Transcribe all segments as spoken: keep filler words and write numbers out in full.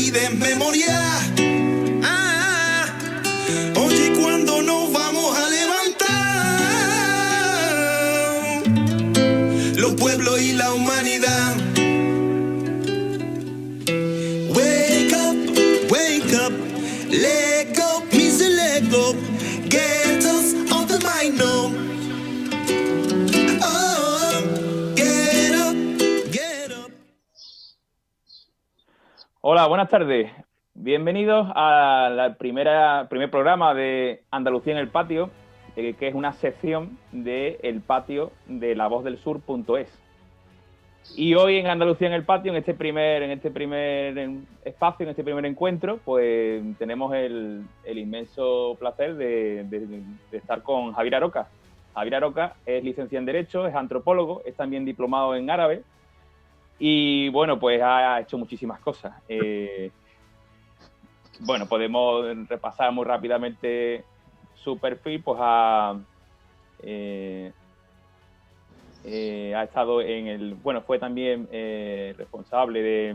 vida en memoria. Ah, oye, cuando nos vamos a levantar, los pueblos y la humanidad. Wake up, wake up, let go, please let go, get us off the mind, no. Hola, buenas tardes. Bienvenidos a la primera primer programa de Andalucía en el Patio, eh, que es una sección de El Patio de la voz del sur punto es. Y hoy en Andalucía en el Patio, en este primer, en este primer espacio, en este primer encuentro, pues tenemos el, el inmenso placer de, de, de estar con Javier Aroca. Javier Aroca es licenciado en Derecho, es antropólogo, es también diplomado en árabe. Y bueno, pues ha hecho muchísimas cosas. Eh, bueno, podemos repasar muy rápidamente su perfil, pues ha, eh, eh, ha estado en el, bueno, fue también eh, responsable de,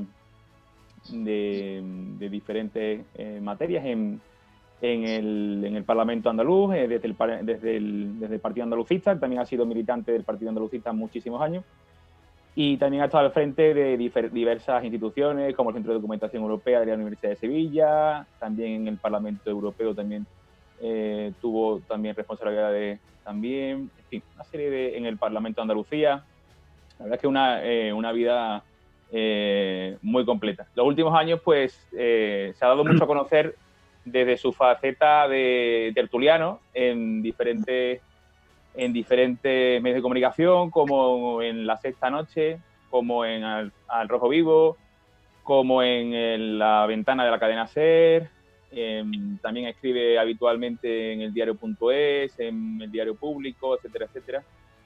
de, de diferentes eh, materias en, en, el, en el Parlamento andaluz, eh, desde, el, desde, el, desde el Partido Andalucista. También ha sido militante del Partido Andalucista muchísimos años. Y también ha estado al frente de diversas instituciones, como el Centro de Documentación Europea de la Universidad de Sevilla. También en el Parlamento Europeo también eh, tuvo también responsabilidades, también, en fin, una serie de, en el Parlamento de Andalucía. La verdad es que una, eh, una vida eh, muy completa. Los últimos años, pues, eh, se ha dado mucho a conocer desde su faceta de tertuliano en diferentes... en diferentes medios de comunicación, como en La Sexta Noche, como en Al, Al Rojo Vivo, como en, en La Ventana de la Cadena SER. Eh, también escribe habitualmente en el diario punto es, en el Diario Público, etcétera, etcétera.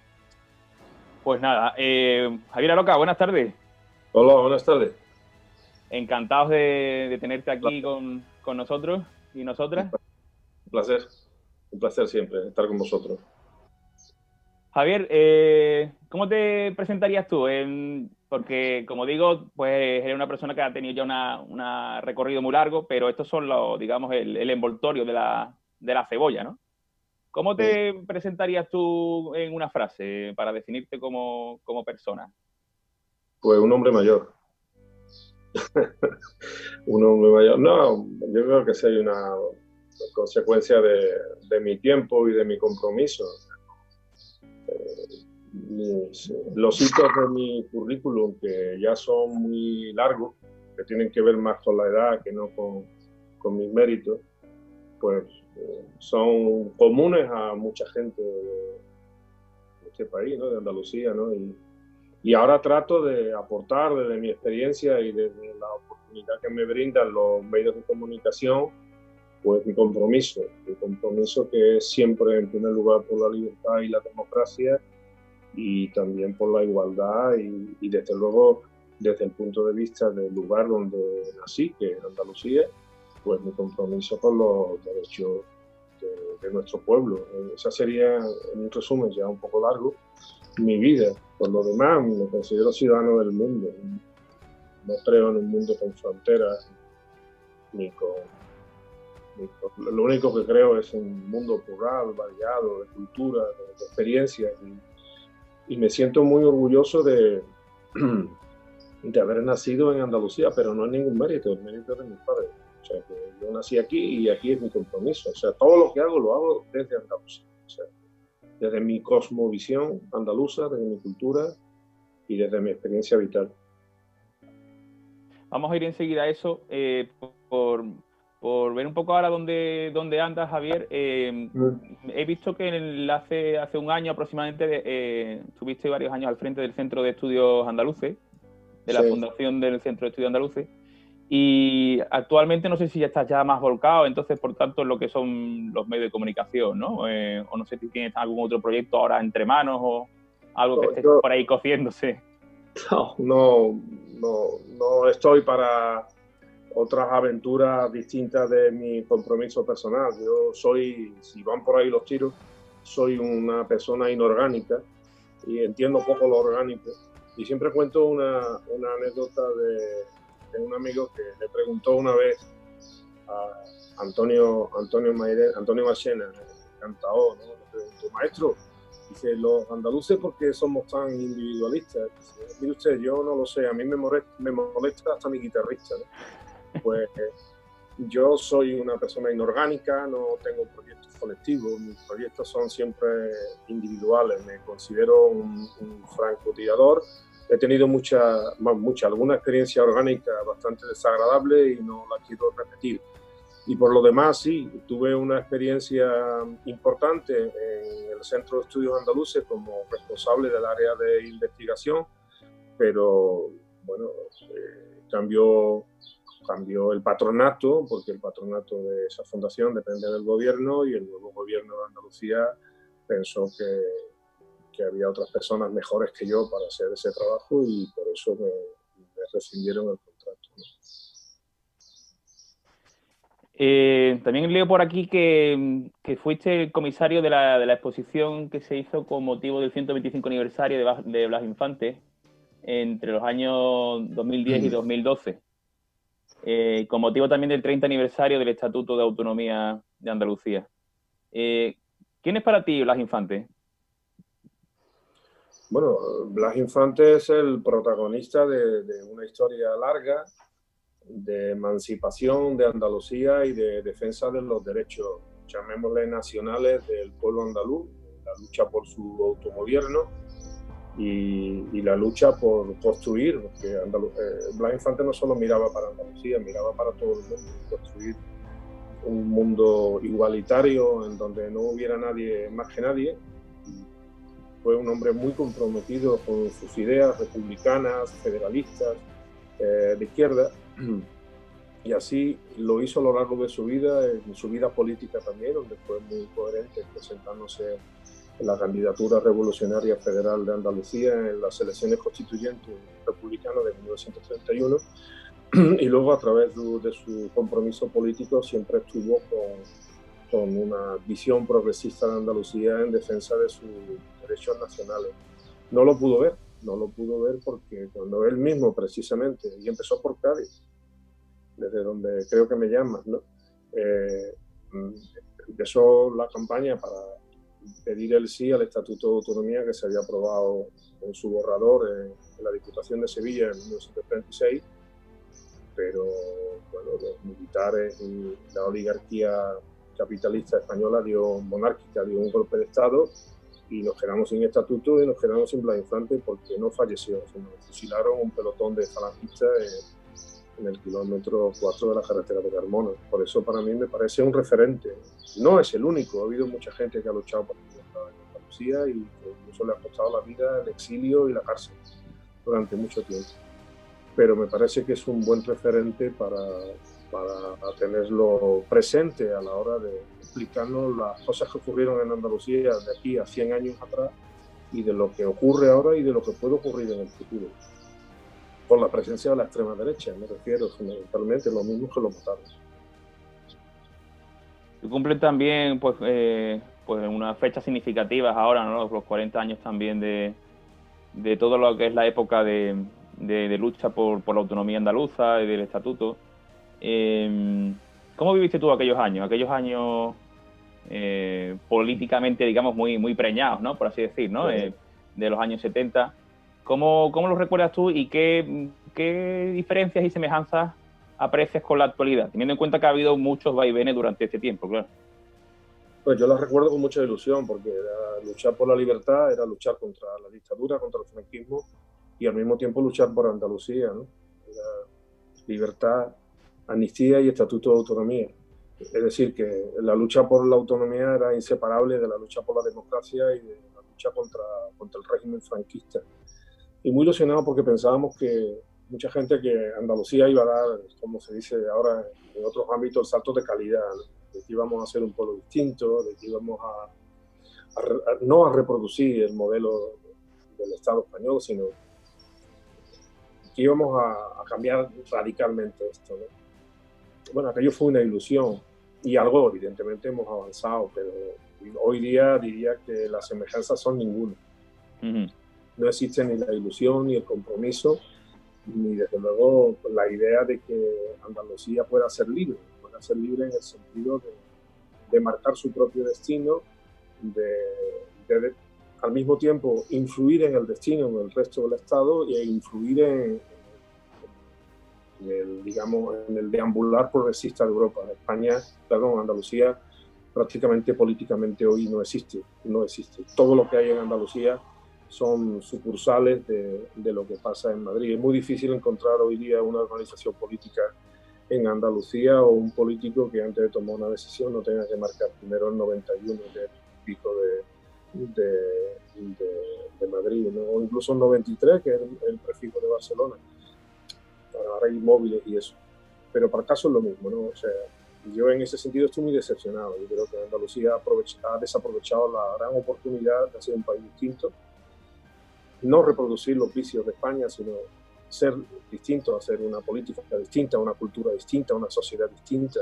Pues nada, eh, Javier Aroca, buenas tardes. Hola, buenas tardes. Encantados de, de tenerte aquí con, con nosotros y nosotras. Un placer, un placer siempre estar con vosotros. Javier, eh, ¿cómo te presentarías tú? Eh, porque, como digo, pues eres una persona que ha tenido ya una, una recorrido muy largo, pero estos son los, digamos, el, el envoltorio de la, de la cebolla, ¿no? ¿Cómo te sí. presentarías tú en una frase para definirte como, como persona? Pues un hombre mayor. Un hombre mayor. No, yo creo que sí hay una consecuencia de, de mi tiempo y de mi compromiso. Mis, los hitos de mi currículum, que ya son muy largos, que tienen que ver más con la edad que no con, con mis méritos, pues eh, son comunes a mucha gente de, de este país, ¿no? De Andalucía, ¿no? Y, y ahora trato de aportar desde mi experiencia y desde la oportunidad que me brindan los medios de comunicación, pues mi compromiso, mi compromiso que es siempre en primer lugar por la libertad y la democracia, y también por la igualdad y, y desde luego desde el punto de vista del lugar donde nací, que es Andalucía, pues mi compromiso con los derechos de, de nuestro pueblo. Esa sería, en un resumen ya un poco largo, mi vida. Por lo demás, me considero ciudadano del mundo. No creo en un mundo con fronteras, ni con, ni con... Lo único que creo es un mundo plural, variado, de cultura, de, de experiencias. Y, Y me siento muy orgulloso de, de haber nacido en Andalucía, pero no es ningún mérito, el mérito de mis padres. O sea, que yo nací aquí y aquí es mi compromiso. O sea, todo lo que hago lo hago desde Andalucía. O sea, desde mi cosmovisión andaluza, desde mi cultura y desde mi experiencia vital. Vamos a ir enseguida a eso. Eh, por, por ver un poco ahora dónde, dónde andas, Javier. Eh, mm. He visto que en hace, hace un año aproximadamente eh, estuviste varios años al frente del Centro de Estudios Andaluces, de la sí. Fundación del Centro de Estudios Andaluces, y actualmente no sé si ya estás ya más volcado, entonces, por tanto, en lo que son los medios de comunicación, ¿no? Eh, o no sé si tienes algún otro proyecto ahora entre manos o algo que esté no, por ahí cociéndose. No, no, no, no estoy para otras aventuras distintas de mi compromiso personal. Yo soy, si van por ahí los tiros, soy una persona inorgánica y entiendo poco lo orgánico. Y siempre cuento una, una anécdota de, Tengo un amigo que le preguntó una vez a Antonio Antonio Maire, Antonio Machena, cantador, ¿no? Le preguntó, maestro, dice, los andaluces, ¿por qué somos tan individualistas? Dice, mire usted, yo no lo sé, a mí me molesta, me molesta hasta mi guitarrista, ¿no? Pues eh, yo soy una persona inorgánica, no tengo proyectos colectivos, mis proyectos son siempre individuales, me considero un, un francotirador. He tenido mucha, mucha, alguna experiencia orgánica bastante desagradable y no la quiero repetir. Y por lo demás, sí, tuve una experiencia importante en el Centro de Estudios Andaluces como responsable del área de investigación, pero bueno, eh, cambió, cambió el patronato, porque el patronato de esa fundación depende del gobierno y el nuevo gobierno de Andalucía pensó que, que había otras personas mejores que yo para hacer ese trabajo y por eso me, me rescindieron el contrato, ¿no? Eh, también leo por aquí que, que fuiste el comisario de la, de la exposición que se hizo con motivo del ciento veinticinco aniversario de, de Blas Infante entre los años dos mil diez y dos mil doce, eh, con motivo también del treinta aniversario del Estatuto de Autonomía de Andalucía. Eh, ¿Quién es para ti Blas Infante? Bueno, Blas Infante es el protagonista de, de una historia larga de emancipación de Andalucía y de defensa de los derechos, llamémosle nacionales, del pueblo andaluz, la lucha por su autogobierno y, y la lucha por construir, porque Andalu eh, Blas Infante no solo miraba para Andalucía, miraba para todo el mundo, construir un mundo igualitario en donde no hubiera nadie más que nadie. Fue un hombre muy comprometido con sus ideas republicanas, federalistas, eh, de izquierda, y así lo hizo a lo largo de su vida, en su vida política también, donde fue muy coherente presentándose en la candidatura revolucionaria federal de Andalucía en las elecciones constituyentes republicanas de mil novecientos treinta y uno, y luego a través de, de su compromiso político siempre estuvo con, con una visión progresista de Andalucía en defensa de sus derechos nacionales. No lo pudo ver, no lo pudo ver porque cuando él mismo precisamente, y empezó por Cádiz, desde donde creo que me llamas, ¿no? Eh, empezó la campaña para pedir el sí al Estatuto de Autonomía que se había aprobado en su borrador en, en la Diputación de Sevilla en mil novecientos treinta y seis, pero bueno, los militares y la oligarquía capitalista española dio, monárquica, dio un golpe de Estado y nos quedamos sin estatuto y nos quedamos sin Blas Infante porque no falleció, sino fusilaron un pelotón de falangistas en, en el kilómetro cuatro de la carretera de Carmona. Por eso para mí me parece un referente. No es el único, ha habido mucha gente que ha luchado por la libertad en Andalucía y que incluso le ha costado la vida el exilio y la cárcel durante mucho tiempo. Pero me parece que es un buen referente para, para tenerlo presente a la hora de explicarnos las cosas que ocurrieron en Andalucía de aquí a cien años atrás y de lo que ocurre ahora y de lo que puede ocurrir en el futuro. Por la presencia de la extrema derecha, me refiero fundamentalmente, lo mismo que los votantes. Se cumplen también pues, eh, pues unas fechas significativas ahora, ¿no? Los cuarenta años también de, de todo lo que es la época de, de, de lucha por, por la autonomía andaluza y del estatuto. Eh, ¿Cómo viviste tú aquellos años? Aquellos años eh, políticamente, digamos, muy, muy preñados, ¿no? Por así decir, ¿no? Sí. Eh, de los años setenta. ¿Cómo, cómo los recuerdas tú y qué, qué diferencias y semejanzas aprecias con la actualidad? Teniendo en cuenta que ha habido muchos vaivenes durante este tiempo, claro. Pues yo las recuerdo con mucha ilusión, porque era luchar por la libertad, era luchar contra la dictadura, contra el franquismo, y al mismo tiempo luchar por Andalucía, ¿no? Era libertad, amnistía y estatuto de autonomía. Es decir, que la lucha por la autonomía era inseparable de la lucha por la democracia y de la lucha contra, contra el régimen franquista. Y muy ilusionado porque pensábamos que mucha gente que Andalucía iba a dar, como se dice ahora en otros ámbitos, saltos de calidad, ¿no? De que íbamos a ser un pueblo distinto, de que íbamos a, a, a no a reproducir el modelo del Estado español, sino que íbamos a, a cambiar radicalmente esto, ¿no? Bueno, aquello fue una ilusión y algo evidentemente hemos avanzado, pero hoy día diría que las semejanzas son ninguna. Uh-huh. No existe ni la ilusión ni el compromiso ni desde luego la idea de que Andalucía pueda ser libre, pueda ser libre en el sentido de, de marcar su propio destino, de, de, de al mismo tiempo influir en el destino del resto del Estado e influir en, en, el, digamos, en el deambular progresista de Europa. España, claro, Andalucía prácticamente políticamente hoy no existe, no existe. Todo lo que hay en Andalucía son sucursales de, de lo que pasa en Madrid. Es muy difícil encontrar hoy día una organización política en Andalucía o un político que antes de tomar una decisión no tenga que marcar primero el noventa y uno, que es el pico de, de, de, de Madrid, ¿no? O incluso el noventa y tres, que es el, el prefijo de Barcelona. Ahora hay móviles y eso. Pero para el caso es lo mismo, ¿no? O sea, yo en ese sentido estoy muy decepcionado. Yo creo que Andalucía ha, ha desaprovechado la gran oportunidad de ser un país distinto, no reproducir los vicios de España, sino ser distinto, hacer una política distinta, una cultura distinta, una sociedad distinta,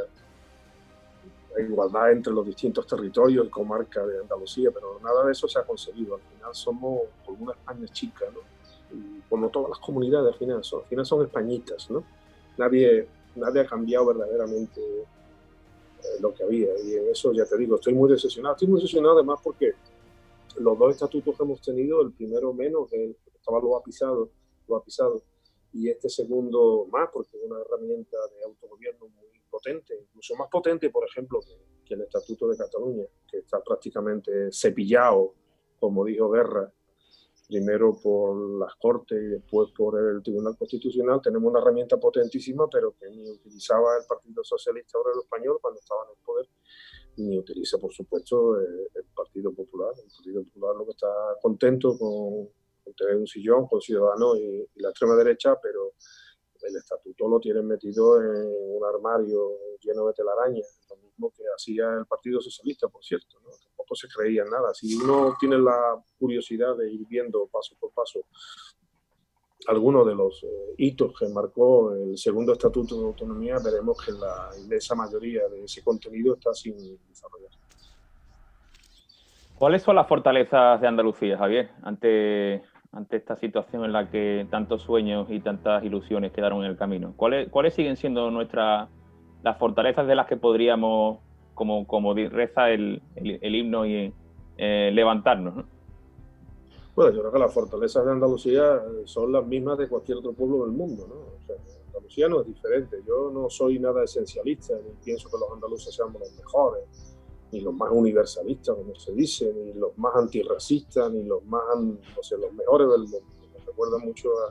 la igualdad entre los distintos territorios y comarcas de Andalucía, pero nada de eso se ha conseguido. Al final somos como una España chica, ¿no? Y como todas las comunidades, al final son, al final son españitas, ¿no? Nadie, nadie ha cambiado verdaderamente eh, lo que había, y en eso ya te digo, estoy muy decepcionado. Estoy muy decepcionado además porque los dos estatutos que hemos tenido, el primero menos, que estaba lo ha pisado, lo ha pisado, y este segundo más, porque es una herramienta de autogobierno muy potente, incluso más potente, por ejemplo, que, que el Estatuto de Cataluña, que está prácticamente cepillado, como dijo Guerra, primero por las Cortes y después por el Tribunal Constitucional. Tenemos una herramienta potentísima, pero que ni utilizaba el Partido Socialista Obrero Español cuando estaba en el poder, ni utiliza, por supuesto, el, el Partido Popular. El Partido Popular lo que está contento con, con tener un sillón con Ciudadanos y, y la extrema derecha, pero el estatuto lo tienen metido en un armario lleno de telarañas, lo mismo que hacía el Partido Socialista, por cierto, ¿no? Tampoco se creía en nada. Si uno tiene la curiosidad de ir viendo paso por paso algunos de los eh, hitos que marcó el segundo Estatuto de Autonomía, veremos que la inmensa mayoría de ese contenido está sin desarrollar. ¿Cuáles son las fortalezas de Andalucía, Javier, ante, ante esta situación en la que tantos sueños y tantas ilusiones quedaron en el camino? ¿Cuáles, cuáles siguen siendo nuestras las fortalezas de las que podríamos, como, como reza el, el, el himno, y eh, levantarnos, ¿no? Bueno, yo creo que las fortalezas de Andalucía son las mismas de cualquier otro pueblo del mundo, ¿no? O sea, Andalucía no es diferente. Yo no soy nada esencialista, ni pienso que los andaluces seamos los mejores, ni los más universalistas, como se dice, ni los más antirracistas, ni los más, no sé, los mejores del mundo. Me recuerda mucho a,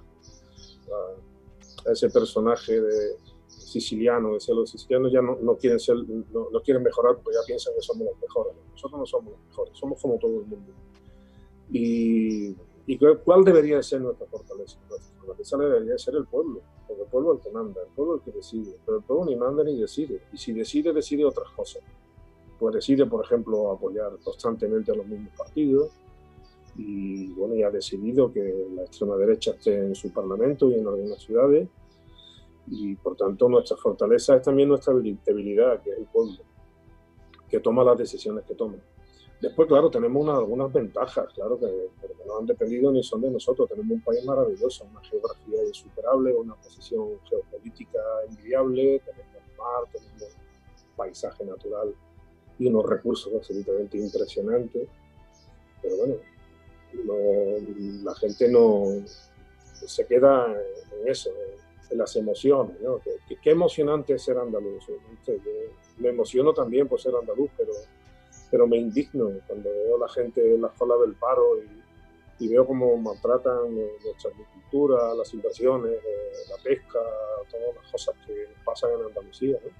a, a ese personaje de siciliano, decía, los sicilianos ya no, no quieren ser, no, no quieren mejorar porque ya piensan que somos los mejores. Nosotros no somos los mejores, somos como todo el mundo. Y, y ¿cuál debería ser nuestra fortaleza? Nuestra fortaleza debería ser el pueblo, porque el pueblo es el que manda, el pueblo es el que decide, pero el pueblo ni manda ni decide, y si decide, decide otras cosas. Pues decide, por ejemplo, apoyar constantemente a los mismos partidos, y bueno, y ha decidido que la extrema derecha esté en su parlamento y en algunas ciudades, y por tanto nuestra fortaleza es también nuestra debilidad, que es el pueblo, que toma las decisiones que toma. Después, claro, tenemos una, algunas ventajas, claro, que, que no han dependido ni son de nosotros. Tenemos un país maravilloso, una geografía insuperable, una posición geopolítica envidiable, tenemos mar, tenemos paisaje natural y unos recursos absolutamente impresionantes. Pero bueno, no, la gente no se queda en eso, en las emociones, ¿no? Qué, qué emocionante es ser andaluz. Me emociono también por ser andaluz, pero... pero me indigno cuando veo a la gente en la cola del paro y, y veo cómo maltratan nuestra agricultura, las inversiones, eh, la pesca, todas las cosas que pasan en Andalucía, ¿no?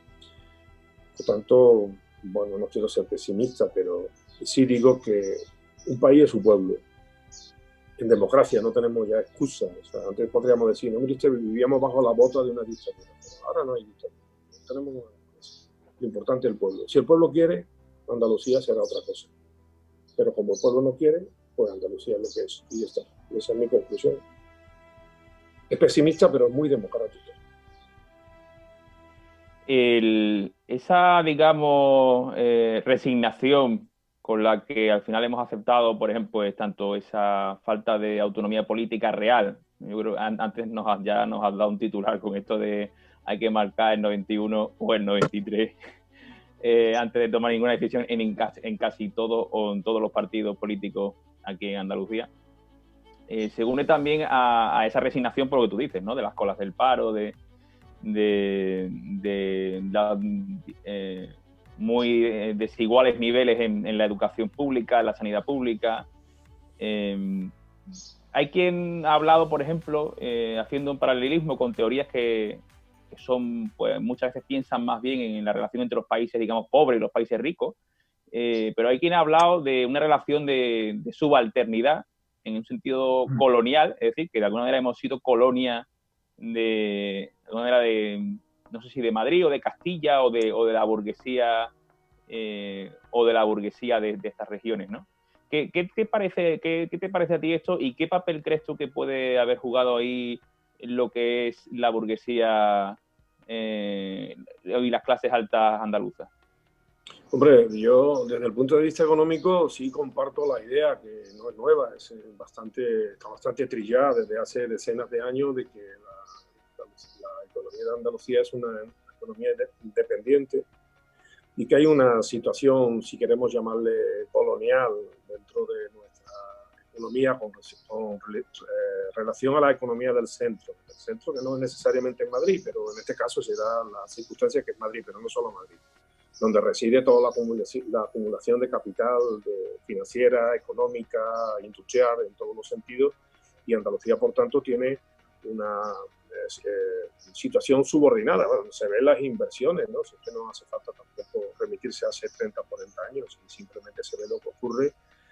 Por tanto, bueno, no quiero ser pesimista, pero sí digo que un país es su pueblo. En democracia no tenemos ya excusas. O sea, antes podríamos decir, no, mire, vivíamos bajo la bota de una dictadura, pero ahora no hay dictadura. No tenemos una democracia. Lo importante es el pueblo. Si el pueblo quiere, Andalucía será otra cosa. Pero como el pueblo no quiere, pues Andalucía es lo que es. Y ya está. Esa es mi conclusión. Es pesimista, pero es muy democrática. El, esa, digamos, eh, resignación con la que al final hemos aceptado, por ejemplo, es tanto esa falta de autonomía política real Yo creo que antes nos has, ya nos has dado un titular con esto de hay que marcar el noventa y uno o el noventa y tres eh, antes de tomar ninguna decisión en, en, casi, en casi todo o en todos los partidos políticos aquí en Andalucía. Eh, se une también a, a esa resignación por lo que tú dices, ¿no? De las colas del paro, de, de, de la, eh, muy desiguales niveles en, en la educación pública, en la sanidad pública. Eh, hay quien ha hablado, por ejemplo, eh, haciendo un paralelismo con teorías que, que son, pues muchas veces piensan más bien en la relación entre los países, digamos, pobres y los países ricos, eh, pero hay quien ha hablado de una relación de, de subalternidad en un sentido mm. colonial, es decir, que de alguna manera hemos sido colonia de, de alguna manera de, no sé si de Madrid o de Castilla o de, o de la burguesía eh, o de la burguesía de, de estas regiones, ¿no? ¿Qué, qué, te parece, qué, ¿Qué te parece a ti esto y qué papel crees tú que puede haber jugado ahí lo que es la burguesía eh, y las clases altas andaluzas? Hombre, yo desde el punto de vista económico sí comparto la idea, que no es nueva, es bastante, está bastante trillada desde hace decenas de años, de que la, la, la economía de Andalucía es una economía independiente y que hay una situación, si queremos llamarle colonial, dentro de nuestra economía con, con eh, relación a la economía del centro. El centro que no es necesariamente en Madrid, pero en este caso se da la circunstancia que es Madrid, pero no solo Madrid, donde reside toda la acumulación, la acumulación de capital de financiera, económica, industrial, en todos los sentidos, y Andalucía, por tanto, tiene una eh, situación subordinada. Bueno, se ven las inversiones, ¿no? Si es que no hace falta tampoco remitirse a hace treinta, cuarenta años, y simplemente se ve lo que ocurre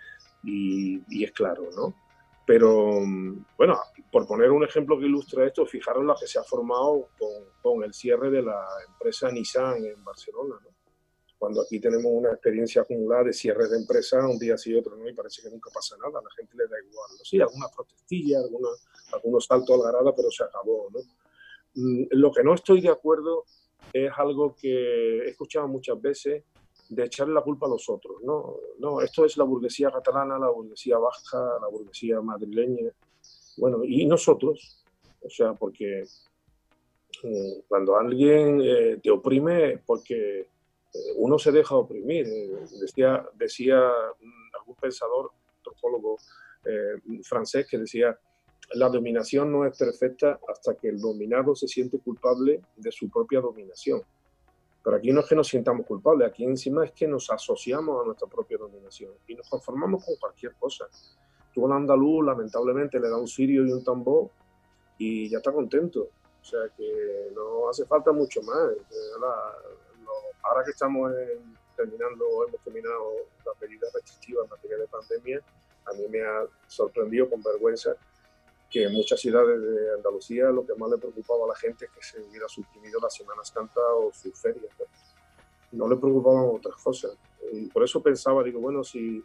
y, y es claro, ¿no? Pero, bueno, por poner un ejemplo que ilustra esto, fijaros la que se ha formado con, con el cierre de la empresa Nissan en Barcelona, ¿no? Cuando aquí tenemos una experiencia acumulada de cierres de empresas un día sí y otro no, y parece que nunca pasa nada, a la gente le da igual, ¿no? Sí, algunas protestillas, algunos, algunos saltos al garada, pero se acabó, ¿no? Mm, lo que no estoy de acuerdo es algo que he escuchado muchas veces, de echarle la culpa a los otros, ¿no? No, esto es la burguesía catalana, la burguesía vasca, la burguesía madrileña, bueno, y nosotros, o sea, porque eh, cuando alguien eh, te oprime, porque uno se deja oprimir. Decía, decía algún pensador, antropólogo eh, francés, que decía: la dominación no es perfecta hasta que el dominado se siente culpable de su propia dominación. Pero aquí no es que nos sintamos culpables, aquí encima es que nos asociamos a nuestra propia dominación y nos conformamos con cualquier cosa. Tú al andaluz, lamentablemente, le da un cirio y un tambor y ya está contento. O sea que no hace falta mucho más. La, Ahora que estamos en, terminando, hemos terminado las medidas restrictivas en materia de pandemia, a mí me ha sorprendido con vergüenza que en muchas ciudades de Andalucía lo que más le preocupaba a la gente es que se hubiera suprimido la Semana Santa o sus ferias, ¿no? No le preocupaban otras cosas. Y por eso pensaba, digo, bueno, si,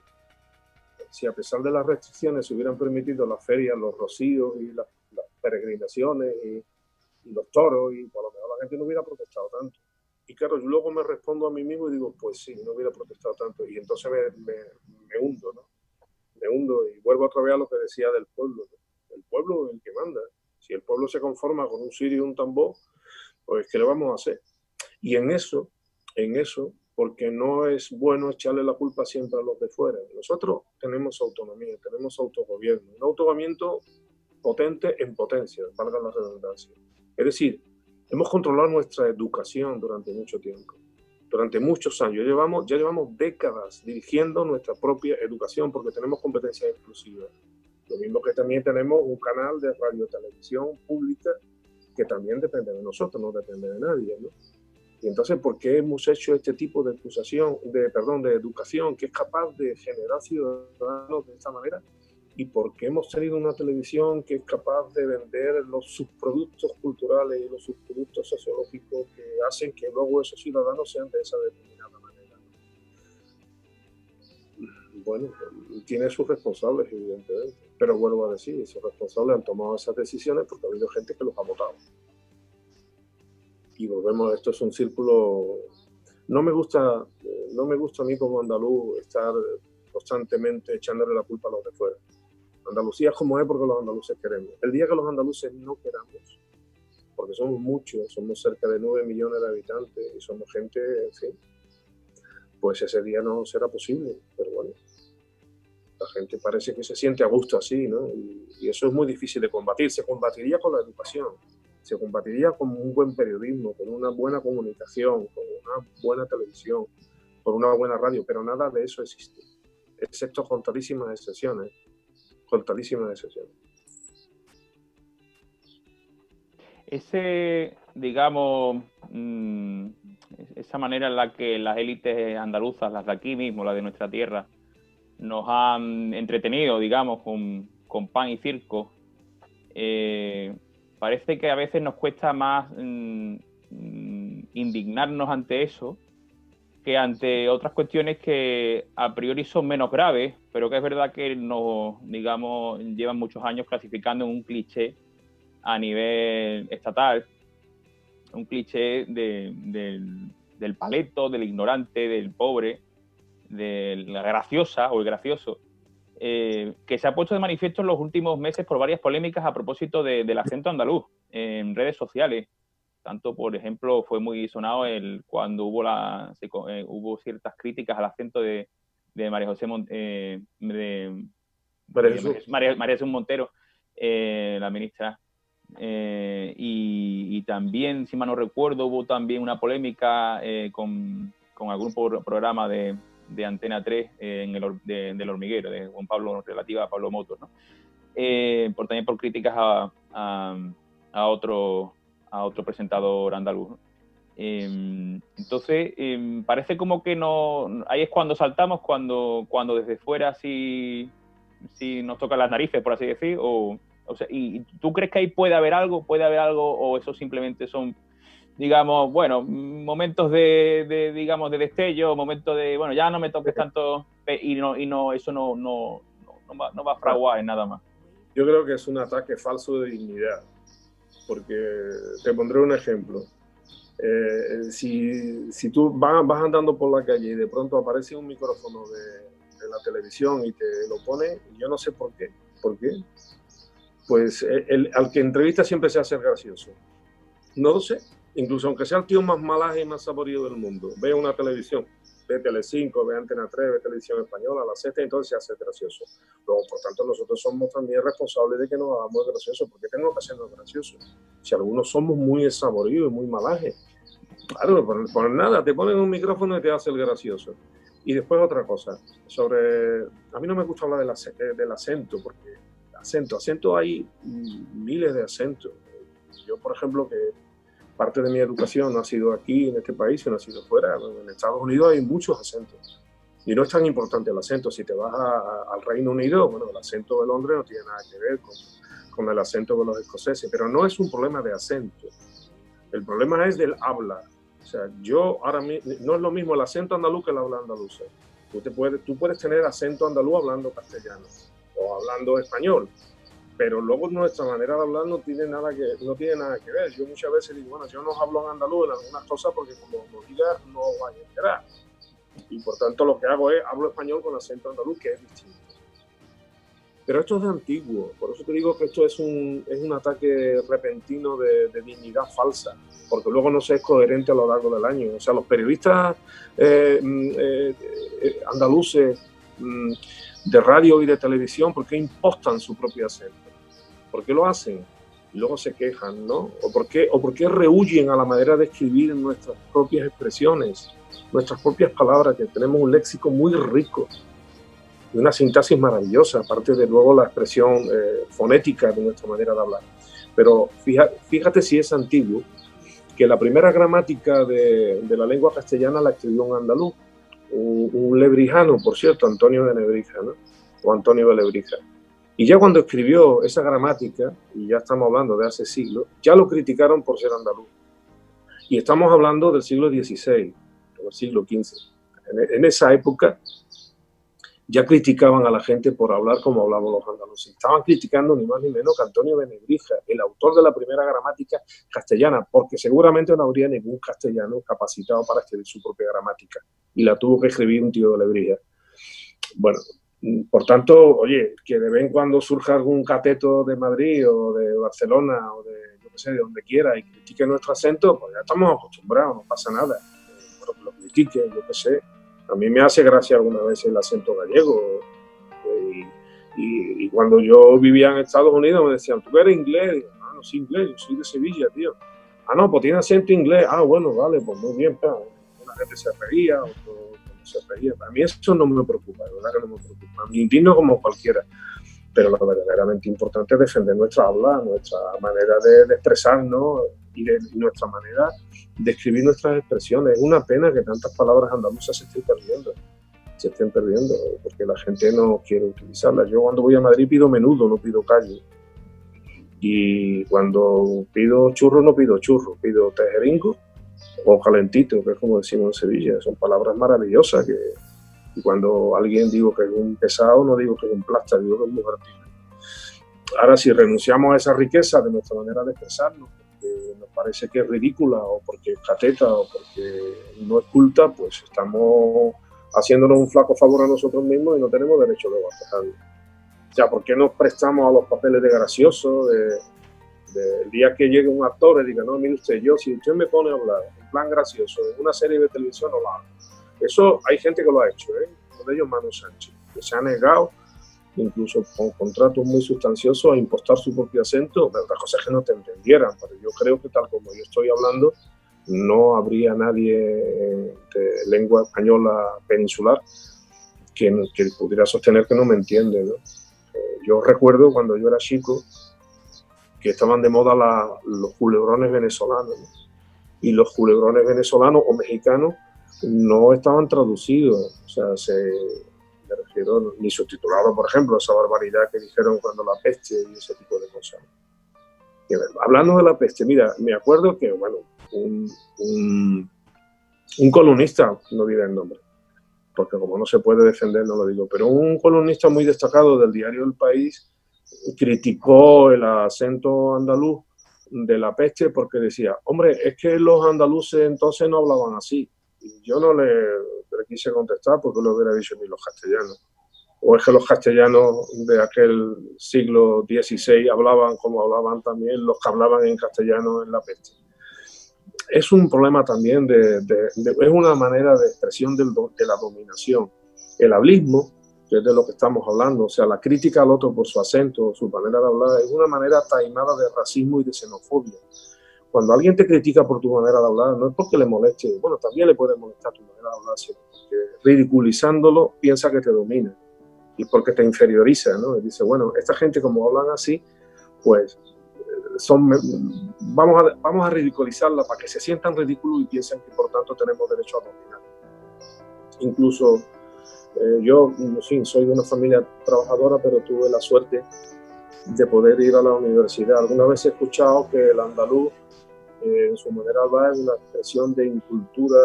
si a pesar de las restricciones se hubieran permitido las ferias, los rocíos y las, las peregrinaciones y, y los toros, y por lo menos la gente no hubiera protestado tanto. Y claro, yo luego me respondo a mí mismo y digo, pues sí, no hubiera protestado tanto. Y entonces me, me, me hundo, ¿no? Me hundo y vuelvo otra vez a lo que decía del pueblo, ¿no? El pueblo es el que manda. Si el pueblo se conforma con un cirio y un tambor, pues ¿qué le vamos a hacer? Y en eso, en eso, porque no es bueno echarle la culpa siempre a los de fuera. Nosotros tenemos autonomía, tenemos autogobierno, un autogobierno potente en potencia, valga la redundancia. Es decir, hemos controlado nuestra educación durante mucho tiempo, durante muchos años. Llevamos, ya llevamos décadas dirigiendo nuestra propia educación porque tenemos competencias exclusivas. Lo mismo que también tenemos un canal de radio y televisión pública que también depende de nosotros, no depende de nadie, ¿no? Y entonces, ¿por qué hemos hecho este tipo de acusación, de, perdón, de educación que es capaz de generar ciudadanos de esta manera? ¿Y por qué hemos tenido una televisión que es capaz de vender los subproductos culturales y los subproductos sociológicos que hacen que luego esos ciudadanos sean de esa determinada manera? Bueno, tiene sus responsables, evidentemente. Pero vuelvo a decir, esos responsables han tomado esas decisiones porque ha habido gente que los ha votado. Y volvemos, esto es un círculo. No me gusta, no me gusta a mí como andaluz estar constantemente echándole la culpa a los de fuera. Andalucía es como es porque los andaluces queremos. El día que los andaluces no queramos, porque somos muchos, somos cerca de nueve millones de habitantes y somos gente, en fin, pues ese día no será posible. Pero bueno, la gente parece que se siente a gusto así, ¿no? Y, y eso es muy difícil de combatir. Se combatiría con la educación, se combatiría con un buen periodismo, con una buena comunicación, con una buena televisión, con una buena radio, pero nada de eso existe, excepto contadísimas excepciones, contadísimas excepciones. Ese, digamos, mmm, esa manera en la que las élites andaluzas, las de aquí mismo, las de nuestra tierra, nos han entretenido, digamos, con, con pan y circo, eh, parece que a veces nos cuesta más mmm, indignarnos ante eso que ante otras cuestiones que a priori son menos graves, pero que es verdad que nos, digamos, llevan muchos años clasificando en un cliché a nivel estatal, un cliché de, de, del paleto, del ignorante, del pobre, de la graciosa o el gracioso, eh, que se ha puesto de manifiesto en los últimos meses por varias polémicas a propósito de, del acento andaluz en redes sociales. Tanto, por ejemplo, fue muy sonado el, cuando hubo, la, se, eh, hubo ciertas críticas al acento de, de María José Mon, eh, de, María, de María, María Jesús Montero, eh, la ministra. Eh, y, y también, si mal no recuerdo, hubo también una polémica eh, con, con algún programa de, de Antena tres eh, en el, de, del Hormiguero, de Juan Pablo, relativa a Pablo Motos, ¿no? Eh, por, también por críticas a, a, a otro... a otro presentador andaluz, ¿no? Eh, entonces, eh, parece como que no... Ahí es cuando saltamos, cuando, cuando desde fuera sí, sí nos tocan las narices, por así decir, o, o sea, y, ¿tú crees que ahí puede haber algo? ¿Puede haber algo o eso simplemente son, digamos, bueno, momentos de, de digamos, de destello, momentos de, bueno, ya no me toques tanto y no, y no eso no, no, no, no, va, no va a fraguar en nada más? Yo creo que es un ataque falso de dignidad. Porque te pondré un ejemplo. Eh, si, si tú vas, vas andando por la calle y de pronto aparece un micrófono de, de la televisión y te lo pone, yo no sé por qué. ¿Por qué? Pues el, al que entrevista siempre se hace gracioso. No lo sé. Incluso aunque sea el tío más malaje y más saborido del mundo, ve una televisión, ve Telecinco, ve Antena tres, ve Televisión Española, la sexta, entonces se hace gracioso. Luego, por tanto, nosotros somos también responsables de que nos hagamos graciosos. ¿Por qué tenemos que hacernos graciosos? Si algunos somos muy saboridos y muy malajes. Claro, por, por nada, te ponen un micrófono y te hace el gracioso. Y después otra cosa, sobre... A mí no me gusta hablar del, del acento, porque acento, acento hay miles de acentos. Yo, por ejemplo, que parte de mi educación no ha sido aquí, en este país, sino ha sido fuera. En Estados Unidos hay muchos acentos. Y no es tan importante el acento. Si te vas a, a, al Reino Unido, bueno, el acento de Londres no tiene nada que ver con, con el acento de los escoceses. Pero no es un problema de acento. El problema es del habla. O sea, yo ahora mismo, no es lo mismo el acento andaluz que el habla andaluza. Tú, te puedes, tú puedes tener acento andaluz hablando castellano o hablando español. Pero luego nuestra manera de hablar no tiene nada que, no tiene nada que ver. Yo muchas veces digo, bueno, yo no hablo en andaluz en algunas cosas porque como lo diga no vaya a enterar. Y por tanto lo que hago es, hablo español con acento andaluz, que es distinto. Pero esto es de antiguo, por eso te digo que esto es un, es un ataque repentino de, de dignidad falsa, porque luego no se es coherente a lo largo del año. O sea, los periodistas eh, eh, eh, andaluces mm, de radio y de televisión, ¿por qué impostan su propio acento? ¿Por qué lo hacen? Y luego se quejan, ¿no? ¿O por qué, o por qué rehuyen a la manera de escribir nuestras propias expresiones, nuestras propias palabras, que tenemos un léxico muy rico y una sintaxis maravillosa, aparte de luego la expresión eh, fonética de nuestra manera de hablar? Pero fíjate, fíjate si es antiguo, que la primera gramática de, de la lengua castellana la escribió un andaluz, un, un lebrijano, por cierto, Antonio de Nebrija, ¿no? O Antonio de Lebrija. Y ya cuando escribió esa gramática, y ya estamos hablando de hace siglos, ya lo criticaron por ser andaluz. Y estamos hablando del siglo dieciséis, del siglo quince. En, en esa época ya criticaban a la gente por hablar como hablaban los andaluces. Estaban criticando ni más ni menos que Antonio de Nebrija, el autor de la primera gramática castellana, porque seguramente no habría ningún castellano capacitado para escribir su propia gramática. Y la tuvo que escribir un tío de Lebrija. Bueno, Por tanto, oye, que de vez en cuando surja algún cateto de Madrid o de Barcelona o de, yo qué sé, de donde quiera y critique nuestro acento, pues ya estamos acostumbrados, no pasa nada. Pero que lo critique, yo qué sé. A mí me hace gracia alguna vez el acento gallego. Y, y, y cuando yo vivía en Estados Unidos me decían, ¿tú eres inglés? Y yo, no, no soy inglés, yo soy de Sevilla, tío. Ah, no, pues tiene acento inglés. Ah, bueno, vale, pues muy bien, pa. Una gente se reía, otro no se reía. A mí eso no me preocupa, de verdad que no me preocupa. Me indigno como cualquiera. Pero lo verdaderamente importante es defender nuestra habla, nuestra manera de, de expresarnos y, de, y nuestra manera de escribir nuestras expresiones. Es una pena que tantas palabras andaluzas se estén perdiendo. se estén perdiendo, porque la gente no quiere utilizarlas. Yo cuando voy a Madrid pido menudo, no pido callo. Y cuando pido churro, no pido churro, pido tejeringo o calentito, que es como decimos en Sevilla. Son palabras maravillosas que y cuando alguien digo que es un pesado, no digo que es un plasta, digo que es muy artista. Ahora, si renunciamos a esa riqueza de nuestra manera de expresarnos, porque nos parece que es ridícula o porque es cateta o porque no es culta, pues estamos haciéndonos un flaco favor a nosotros mismos y no tenemos derecho luego a quejarnos. O sea, ¿por qué nos prestamos a los papeles de gracioso? De, de, el día que llegue un actor y diga, no, mire usted, yo, si usted me pone a hablar en plan gracioso en una serie de televisión, no lo hago. Eso hay gente que lo ha hecho, ¿eh? Uno de ellos, Manu Sánchez, que se ha negado, incluso con contratos muy sustanciosos, a impostar su propio acento. Pero otras cosas que no te entendieran, pero yo creo que tal como yo estoy hablando, no habría nadie de lengua española peninsular que, que pudiera sostener que no me entiende, ¿no? Eh, yo recuerdo cuando yo era chico que estaban de moda la, los culebrones venezolanos, ¿no? Y los culebrones venezolanos o mexicanos no estaban traducidos, o sea, se, me refiero, ni subtitulados, por ejemplo, esa barbaridad que dijeron cuando la peste y ese tipo de cosas. Y, hablando de la peste, mira, me acuerdo que, bueno, un, un, un columnista, no diré el nombre, porque como no se puede defender, no lo digo, pero un columnista muy destacado del diario El País criticó el acento andaluz de la peste porque decía, hombre, es que los andaluces entonces no hablaban así. Y yo no le, le quise contestar porque lo hubiera dicho ni los castellanos. O es que los castellanos de aquel siglo dieciséis hablaban como hablaban también los que hablaban en castellano en la peste. Es un problema también, de, de, de, es una manera de expresión del, de la dominación. El hablismo, que es de lo que estamos hablando, o sea, la crítica al otro por su acento, su manera de hablar, es una manera taimada de racismo y de xenofobia. Cuando alguien te critica por tu manera de hablar, no es porque le moleste, bueno, también le puede molestar tu manera de hablar, sino porque ridiculizándolo piensa que te domina y porque te inferioriza, ¿no? Y dice, bueno, esta gente como hablan así, pues son, vamos, a, vamos a ridiculizarla para que se sientan ridículos y piensen que por tanto tenemos derecho a dominar. Incluso eh, yo, en fin, soy de una familia trabajadora, pero tuve la suerte de poder ir a la universidad. Alguna vez he escuchado que el andaluz Eh, en su manera de hablar es una expresión de incultura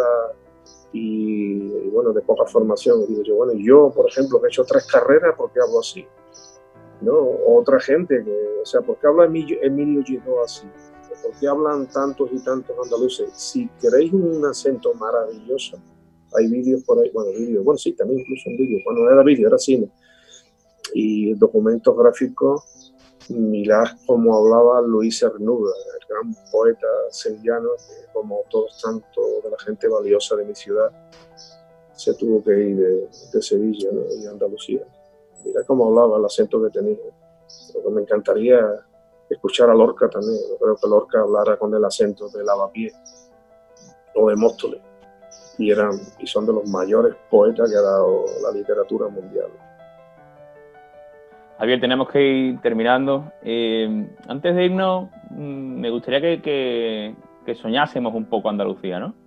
y, y bueno, de poca formación. Y digo yo, bueno, yo, por ejemplo, que he hecho tres carreras, ¿por qué hablo así? ¿No? Otra gente, que, o sea, ¿por qué habla Emilio, Emilio Giró así? ¿Por qué hablan tantos y tantos andaluces? Si queréis un acento maravilloso, hay vídeos por ahí, bueno, vídeos, bueno, sí, también incluso un vídeo, bueno, no era vídeo, era cine, y documentos gráficos. Mirad cómo hablaba Luis Cernuda, el gran poeta sevillano, que como todos tanto de la gente valiosa de mi ciudad, se tuvo que ir de, de Sevilla, ¿no? Y Andalucía. Mirad cómo hablaba, el acento que tenía. Pero me encantaría escuchar a Lorca también. Yo creo que Lorca hablara con el acento de Lavapiés o de Móstoles. Y, eran, y son de los mayores poetas que ha dado la literatura mundial. Javier, tenemos que ir terminando. Eh, antes de irnos, me gustaría que, que, que soñásemos un poco Andalucía, ¿no?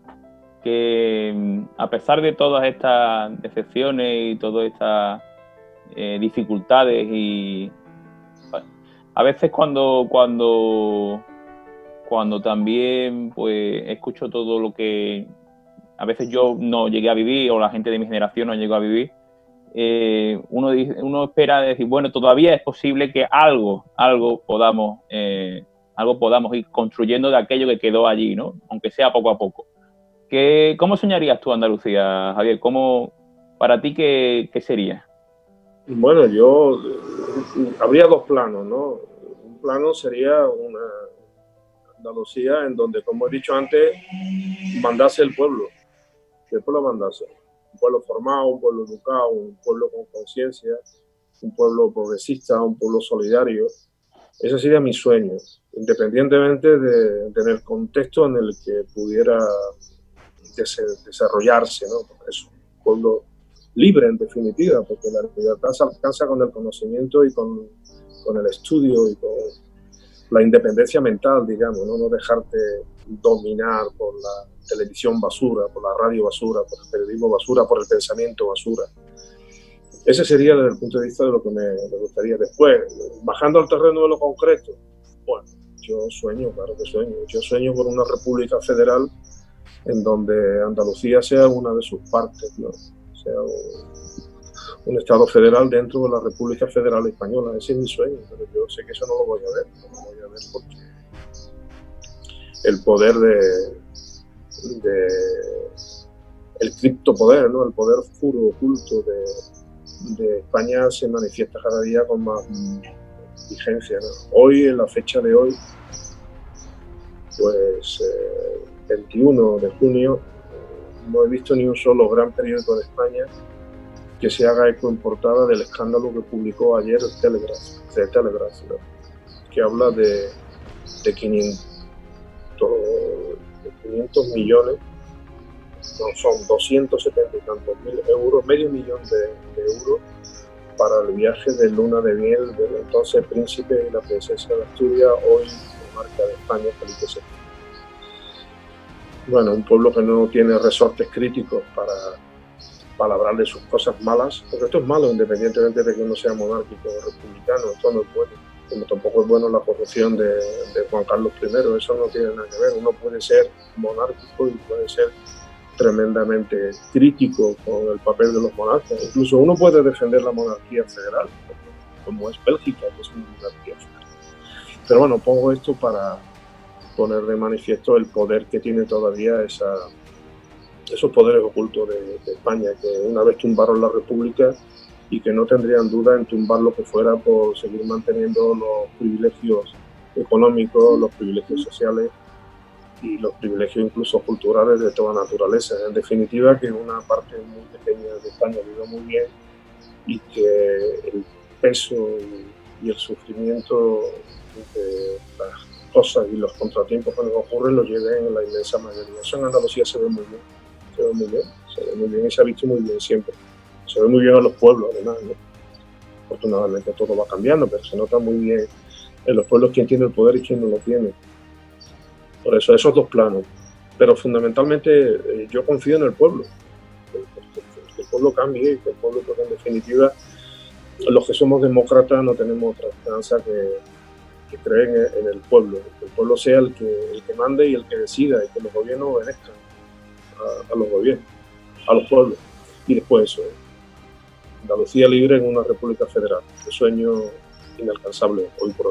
Que a pesar de todas estas decepciones y todas estas eh, dificultades y bueno, a veces cuando cuando cuando también pues escucho todo lo que a veces yo no llegué a vivir o la gente de mi generación no llegó a vivir. Eh, uno, dice, uno espera decir, bueno, todavía es posible que algo, algo podamos, eh, algo podamos ir construyendo de aquello que quedó allí, ¿no? Aunque sea poco a poco. ¿Qué, ¿Cómo soñarías tú Andalucía, Javier? ¿Cómo, para ti, qué, qué sería? Bueno, yo habría dos planos, ¿no? Un plano sería una Andalucía en donde, como he dicho antes, mandase el pueblo, que el pueblo mandase. Un pueblo formado, un pueblo educado, un pueblo con conciencia, un pueblo progresista, un pueblo solidario. Ese sería mi sueño, independientemente de, de del contexto en el que pudiera des desarrollarse, ¿no? Porque es un pueblo libre, en definitiva, porque la libertad se alcanza con el conocimiento y con, con el estudio y con la independencia mental, digamos, ¿no? No dejarte dominar por la televisión basura, por la radio basura, por el periodismo basura, por el pensamiento basura. Ese sería desde el punto de vista de lo que me, me gustaría. Después, bajando al terreno de lo concreto, bueno, yo sueño, claro que sueño. Yo sueño por una república federal en donde Andalucía sea una de sus partes, ¿no? Sea un, un Estado federal dentro de la República Federal Española. Ese es mi sueño, pero yo sé que eso no lo voy a ver, no lo voy a ver porque el poder de, de el criptopoder, ¿no? El poder oscuro, oculto de, de España se manifiesta cada día con más vigencia, ¿no? Hoy, en la fecha de hoy, pues eh, veintiuno de junio, no he visto ni un solo gran periódico de España que se haga eco en portada del escándalo que publicó ayer el Telegraph, de Telegraph, ¿no? Que habla de, de, quinientos, de quinientos millones, no, son doscientos setenta y tantos mil euros, medio millón de, de euros para el viaje de luna de miel del entonces príncipe y la princesa de Asturias, hoy monarca de España, Felipe séptimo. Bueno, un pueblo que no tiene resortes críticos para, para hablar de sus cosas malas, porque esto es malo independientemente de que uno sea monárquico o republicano, esto no es bueno, como tampoco es bueno la corrupción de, de Juan Carlos primero, eso no tiene nada que ver. Uno puede ser monárquico y puede ser tremendamente crítico con el papel de los monarcas, incluso uno puede defender la monarquía federal, como es Bélgica, que es una monarquía federal. Pero bueno, pongo esto para poner de manifiesto el poder que tiene todavía esa, esos poderes ocultos de, de España, que una vez tumbaron la República y que no tendrían duda en tumbar lo que fuera por seguir manteniendo los privilegios económicos, los privilegios sociales y los privilegios incluso culturales de toda naturaleza. En definitiva, que una parte muy pequeña de España vive muy bien y que el peso y el sufrimiento de las cosas y los contratiempos que nos ocurren los lleven en la inmensa mayoría. Eso en Andalucía se ve muy bien, se ve muy bien, se ve muy bien y se ha visto muy bien siempre. Se ve muy bien a los pueblos, además, ¿no? Afortunadamente todo va cambiando, pero se nota muy bien en los pueblos quién tiene el poder y quién no lo tiene. Por eso, esos dos planos. Pero fundamentalmente eh, yo confío en el pueblo, que, que, que el pueblo cambie y que el pueblo, porque en definitiva, los que somos demócratas no tenemos otra esperanza que, que creen en, en el pueblo, que el pueblo sea el que, el que mande y el que decida y que los gobiernos obedezcan a, a los gobiernos, a los pueblos. Y después eso, Andalucía libre en una república federal, un sueño inalcanzable hoy por hoy.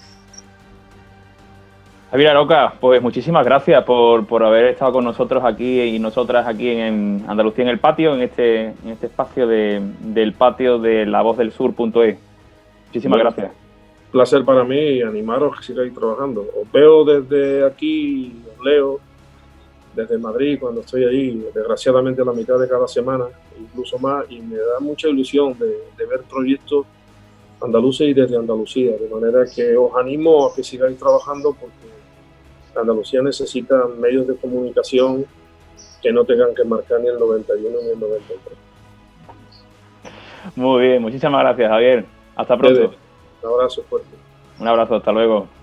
Javier Aroca, pues muchísimas gracias por, por haber estado con nosotros aquí y nosotras aquí en Andalucía en el Patio, en este, en este espacio de, del patio de la voz del sur punto es. Muchísimas bueno, gracias. Placer para mí y animaros que sigáis trabajando. Os veo desde aquí, os leo desde Madrid cuando estoy ahí, desgraciadamente a la mitad de cada semana, incluso más, y me da mucha ilusión de, de ver proyectos andaluces y desde Andalucía, de manera que os animo a que sigáis trabajando porque Andalucía necesita medios de comunicación que no tengan que marcar ni el noventa y uno ni el noventa y tres. Muy bien, muchísimas gracias, Javier. Hasta pronto. Un abrazo fuerte. Un abrazo, hasta luego.